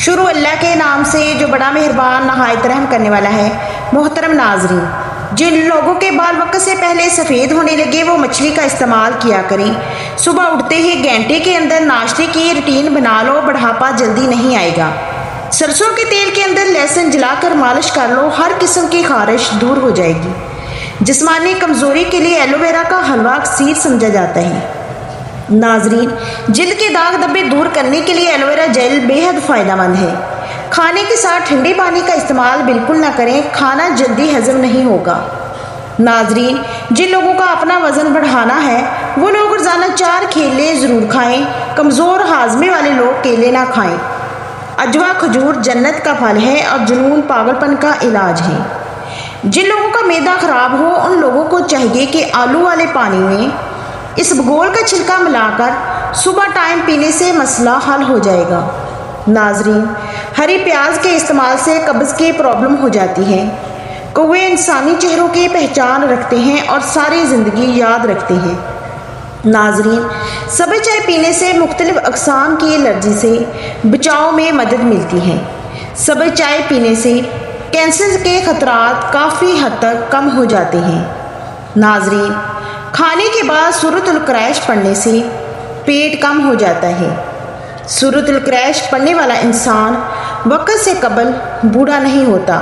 شروع اللہ کے نام سے جو بڑا مہربان نہایت رحم کرنے والا ہے۔ محترم ناظرین، جن لوگوں کے بال وقت سے پہلے سفید ہونے لگے وہ مچھلی کا استعمال کیا کریں۔ صبح اٹھتے ہی گھنٹے کے اندر ناشتے کی روٹین بنا لو، بڑھاپا جلدی نہیں آئے گا۔ سرسوں کے تیل کے اندر لہسن جلا کر مالش کر لو، ہر قسم کی خارش دور ہو جائے گی۔ جسمانی کمزوری کے لیے ایلو ویرا کا حلوہ اکسیر سمجھا جاتا ہے۔ ناظرین، جلد کے داغ دھبے دور کرنے کے لیے ایلو ویرا جیل بے حد فائدہ مند ہے۔ کھانے کے ساتھ ٹھنڈے پانی کا استعمال بالکل نہ کریں، کھانا جلدی ہضم نہیں ہوگا۔ ناظرین، جن لوگوں کا اپنا وزن بڑھانا ہے وہ لوگ روزانہ 4 کیلے ضرور کھائیں۔ کمزور ہاضمے والے لوگ کیلے نہ کھائیں۔ عجوا کھجور جنت کا پھل ہے اور جنون پاگل پن کا علاج ہے۔ جن لوگوں کا معدہ خراب ہو ان لوگوں کو چاہیے کہ آلو والے پانی میں اس بگول کا چھلکا ملا کر صبح ٹائم پینے سے مسئلہ حل ہو جائے گا۔ ناظرین، ہری پیاز کے استعمال سے قبض کی پرابلم ہو جاتی ہے۔ کوے انسانی چہروں کی پہچان رکھتے ہیں اور ساری زندگی یاد رکھتے ہیں۔ ناظرین، سبز چائے پینے سے مختلف اقسام کی الرجی سے بچاؤ میں مدد ملتی ہے۔ سبز چائے پینے سے کینسر کے خطرات کافی حد تک کم ہو جاتے ہیں۔ ناظرین، کھانے کے بعد سورۃ القریش پڑھنے سے پیٹ کم ہو جاتا ہے۔ سورۃ القریش پڑھنے والا انسان وقت سے قبل بوڑھا نہیں ہوتا۔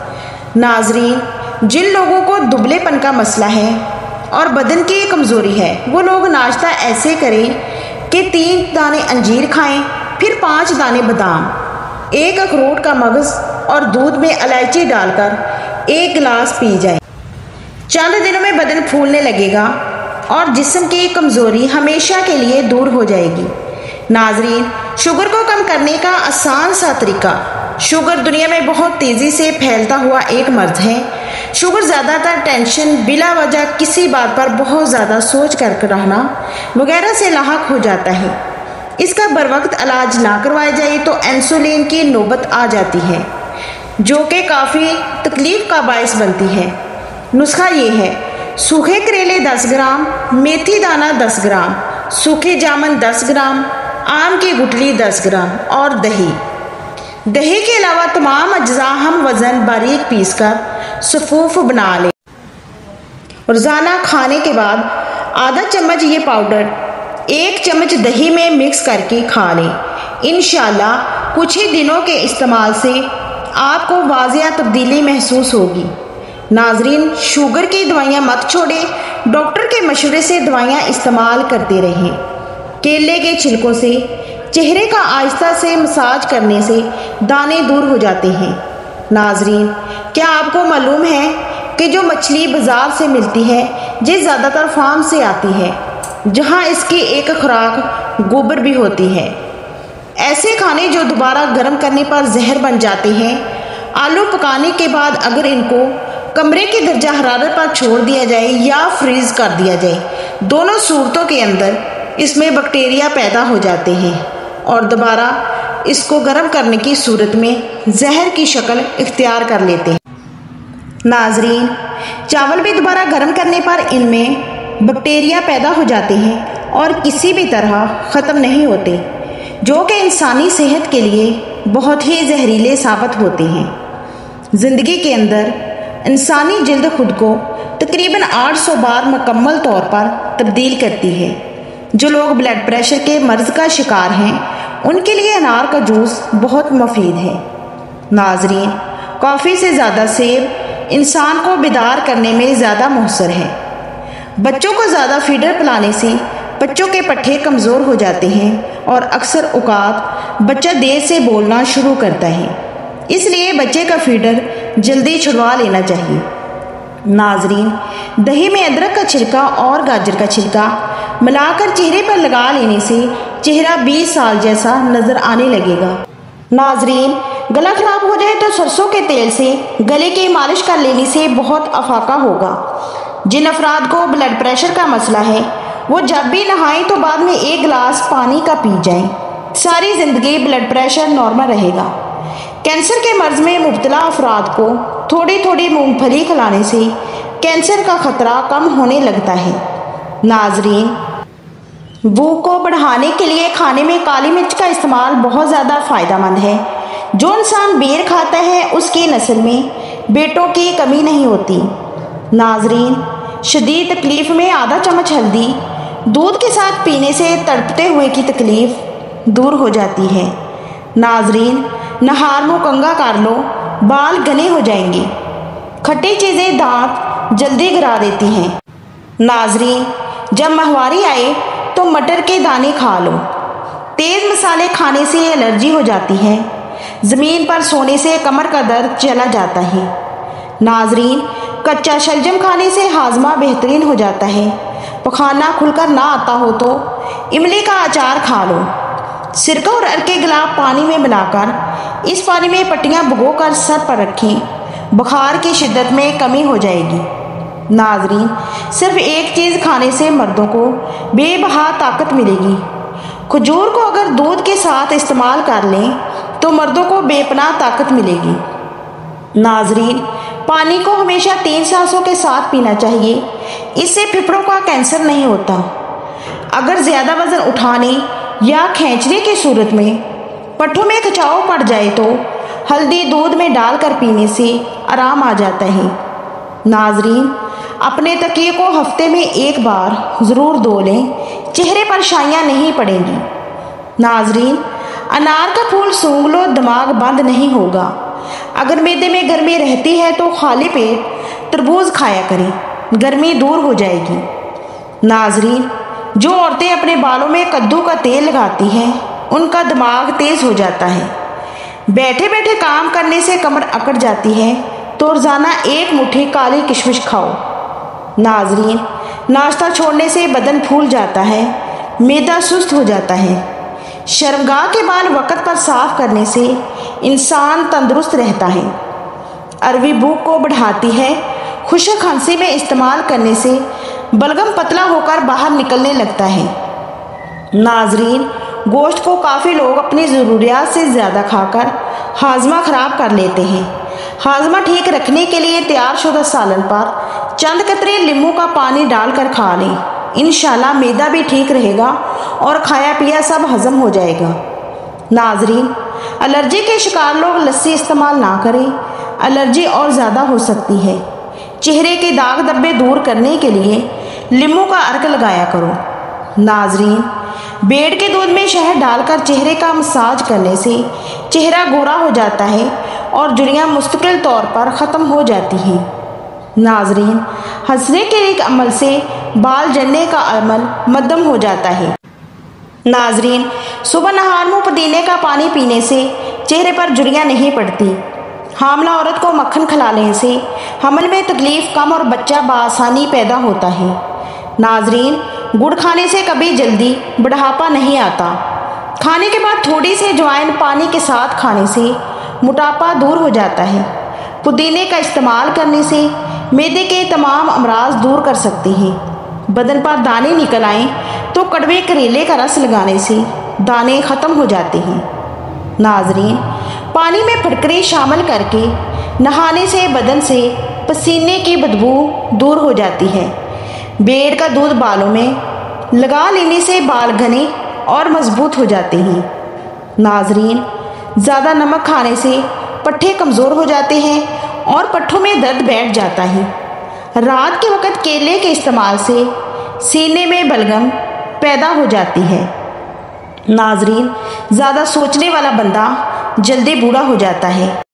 ناظرین، جن لوگوں کو دبلے پن کا مسئلہ ہے اور بدن کی کمزوری ہے وہ لوگ ناشتہ ایسے کریں کہ 3 دانے انجیر کھائیں، پھر 5 دانے بادام، 1 اخروٹ کا مغز اور دودھ میں الائچی ڈال کر 1 گلاس پی جائیں۔ چند دنوں میں بدن پھولنے لگے گا اور جسم کی کمزوری ہمیشہ کے لیے دور ہو جائے گی۔ ناظرین، شوگر کو کم کرنے کا آسان سا طریقہ۔ شوگر دنیا میں بہت تیزی سے پھیلتا ہوا ایک مرض ہے۔ شوگر زیادہ تر ٹینشن، بلا وجہ کسی بات پر بہت زیادہ سوچ کر رہنا وغیرہ سے لاحق ہو جاتا ہے۔ اس کا بروقت علاج نہ کروایا جائے تو انسولین کی نوبت آ جاتی ہے جو کہ کافی تکلیف کا باعث بنتی ہے۔ نسخہ یہ ہے: سوکھے کریلے 10 گرام، میتھی دانہ 10 گرام، سوکھے جامن 10 گرام، آم کی گٹلی 10 گرام اور دہی۔ دہی کے علاوہ تمام اجزاء ہم وزن باریک پیس کر صفوف بنا لیں۔ روزانہ کھانے کے بعد آدھا چمچ یہ پاؤڈر 1 چمچ دہی میں مکس کر کے کھا لیں۔ انشاءاللہ کچھ ہی دنوں کے استعمال سے آپ کو واضح تبدیلی محسوس ہوگی۔ ناظرین، شوگر کی دوائیاں مت چھوڑیں، ڈاکٹر کے مشورے سے دوائیاں استعمال کرتے رہیں۔ کیلے کے چھلکوں سے چہرے کا آہستہ سے مساج کرنے سے دانے دور ہو جاتے ہیں۔ ناظرین، کیا آپ کو معلوم ہے کہ جو مچھلی بازار سے ملتی ہے یہ زیادہ تر فارم سے آتی ہے جہاں اس کی ایک خوراک گوبر بھی ہوتی ہے۔ ایسے کھانے جو دوبارہ گرم کرنے پر زہر بن جاتے ہیں، آلو پکانے کے بعد اگر ان کو کمرے کی درجہ حرارت پر چھوڑ دیا جائے یا فریز کر دیا جائے، دونوں صورتوں کے اندر اس میں بیکٹیریا پیدا ہو جاتے ہیں اور دوبارہ اس کو گرم کرنے کی صورت میں زہر کی شکل اختیار کر لیتے ہیں۔ ناظرین، چاول بھی دوبارہ گرم کرنے پر ان میں بیکٹیریا پیدا ہو جاتے ہیں اور کسی بھی طرح ختم نہیں ہوتے، جو کہ انسانی صحت کے لیے بہت ہی زہریلے ثابت ہوتے ہیں۔ زندگی کے اندر انسانی جلد خود کو تقریباً 800 بار مکمل طور پر تبدیل کرتی ہے۔ جو لوگ بلڈ پریشر کے مرض کا شکار ہیں ان کے لیے انار کا جوس بہت مفید ہے۔ ناظرین، کافی سے زیادہ سیب انسان کو بیدار کرنے میں زیادہ مؤثر ہے۔ بچوں کو زیادہ فیڈر پلانے سے بچوں کے پٹھے کمزور ہو جاتے ہیں اور اکثر اوقات بچہ دیر سے بولنا شروع کرتا ہے، اس لیے بچے کا فیڈر جلدی چھڑوا لینا چاہیے۔ ناظرین، دہی میں ادرک کا چھلکا اور گاجر کا چھلکا ملا کر چہرے پر لگا لینے سے چہرہ 20 سال جیسا نظر آنے لگے گا۔ ناظرین، گلا خراب ہو جائے تو سرسوں کے تیل سے گلے کی مالش کر لینے سے بہت افاقہ ہوگا۔ جن افراد کو بلڈ پریشر کا مسئلہ ہے وہ جب بھی نہائیں تو بعد میں 1 گلاس پانی کا پی جائیں، ساری زندگی بلڈ پریشر نارمل رہے گا۔ کینسر کے مرض میں مبتلا افراد کو تھوڑی تھوڑی مونگ پھلی کھلانے سے کینسر کا خطرہ کم ہونے لگتا ہے۔ ناظرین، بھوک کو بڑھانے کے لیے کھانے میں کالی مرچ کا استعمال بہت زیادہ فائدہ مند ہے۔ جو انسان بیر کھاتا ہے اس کی نسل میں بیٹوں کی کمی نہیں ہوتی۔ ناظرین، شدید تکلیف میں آدھا چمچ ہلدی دودھ کے ساتھ پینے سے تڑپتے ہوئے کی تکلیف دور ہو جاتی ہے۔ ناظرین، نہار منہ کنگا کر لو، بال گھنے ہو جائیں گے۔ کھٹی چیزیں دانت جلدی گرا دیتی ہیں۔ ناظرین، جب ماہواری آئے تو مٹر کے دانے کھا لو۔ تیز مسالے کھانے سے الرجی ہو جاتی ہے۔ زمین پر سونے سے کمر کا درد چلا جاتا ہے۔ ناظرین، کچا شلجم کھانے سے ہاضمہ بہترین ہو جاتا ہے۔ پخانہ کھل کر نہ آتا ہو تو املی کا اچار کھا لو۔ سرکہ اور ارکے گلاب پانی میں ملا کر اس پانی میں پٹیاں بھگو کر سر پر رکھیں، بخار کی شدت میں کمی ہو جائے گی۔ ناظرین، صرف ایک چیز کھانے سے مردوں کو بے بہا طاقت ملے گی۔ کھجور کو اگر دودھ کے ساتھ استعمال کر لیں تو مردوں کو بے پناہ طاقت ملے گی۔ ناظرین، پانی کو ہمیشہ 3 سانسوں کے ساتھ پینا چاہیے، اس سے پھیپھڑوں کا کینسر نہیں ہوتا۔ اگر زیادہ وزن اٹھانے یا کھینچنے کی صورت میں پٹھوں میں کھچاؤ پڑ جائے تو ہلدی دودھ میں ڈال کر پینے سے آرام آ جاتا ہے۔ ناظرین، اپنے تکیے کو ہفتے میں 1 بار ضرور دھو لیں، چہرے پر شائیاں نہیں پڑیں گی۔ ناظرین، انار کا پھول سونگھ لو، دماغ بند نہیں ہوگا۔ اگر معدے میں گرمی رہتی ہے تو خالی پیٹ تربوز کھایا کریں، گرمی دور ہو جائے گی۔ ناظرین، جو عورتیں اپنے بالوں میں کدو کا تیل لگاتی ہیں ان کا دماغ تیز ہو جاتا ہے۔ بیٹھے بیٹھے کام کرنے سے کمر اکڑ جاتی ہے تو روزانہ 1 مٹھی کالی کشمش کھاؤ۔ ناظرین، ناشتہ چھوڑنے سے بدن پھول جاتا ہے، معدہ سست ہو جاتا ہے۔ شرمگاہ کے بال وقت پر صاف کرنے سے انسان تندرست رہتا ہے۔ اروی بھوک کو بڑھاتی ہے۔ خشک کھانسی میں استعمال کرنے سے بلغم پتلا ہو کر باہر نکلنے لگتا ہے۔ ناظرین، گوشت کو کافی لوگ اپنی ضروریات سے زیادہ کھا کر ہاضمہ خراب کر لیتے ہیں۔ ہاضمہ ٹھیک رکھنے کے لیے تیار شدہ سالن پر چند قطرے لیموں کا پانی ڈال کر کھا لیں، انشاءاللہ معدہ بھی ٹھیک رہے گا اور کھایا پیا سب ہضم ہو جائے گا۔ ناظرین، الرجی کے شکار لوگ لسی استعمال نہ کریں، الرجی اور زیادہ ہو سکتی ہے۔ چہرے کے داغ دھبے دور کرنے کے لیے لیموں کا عرق لگایا کرو۔ ناظرین، بیڑ کے دودھ میں شہد ڈال کر چہرے کا مساج کرنے سے چہرہ گورا ہو جاتا ہے اور جھریاں مستقل طور پر ختم ہو جاتی ہیں۔ ناظرین، ہنسنے کے ایک عمل سے بال جھڑنے کا عمل مدھم ہو جاتا ہے۔ ناظرین، صبح نہار منہ پودینے کا پانی پینے سے چہرے پر جھریاں نہیں پڑتی۔ حاملہ عورت کو مکھن کھلانے سے حمل میں تکلیف کم اور بچہ بآسانی پیدا ہوتا ہے۔ ناظرین، گڑ کھانے سے کبھی جلدی بڑھاپا نہیں آتا۔ کھانے کے بعد تھوڑی سی اجوائن پانی کے ساتھ کھانے سے موٹاپا دور ہو جاتا ہے۔ پودینے کا استعمال کرنے سے معدے کے تمام امراض دور کر سکتے ہیں۔ بدن پر دانے نکل آئیں تو کڑوے کریلے کا رس لگانے سے دانے ختم ہو جاتے ہیں۔ ناظرین، پانی میں پھٹکری شامل کر کے نہانے سے بدن سے پسینے کی بدبو دور ہو جاتی ہے۔ بیڑ کا دودھ بالوں میں لگا لینے سے بال گھنے اور مضبوط ہو جاتے ہیں۔ ناظرین، زیادہ نمک کھانے سے پٹھے کمزور ہو جاتے ہیں اور پٹھوں میں درد بیٹھ جاتا ہے۔ رات کے وقت کیلے کے استعمال سے سینے میں بلغم پیدا ہو جاتی ہے۔ ناظرین، زیادہ سوچنے والا بندہ جلدی بوڑھا ہو جاتا ہے۔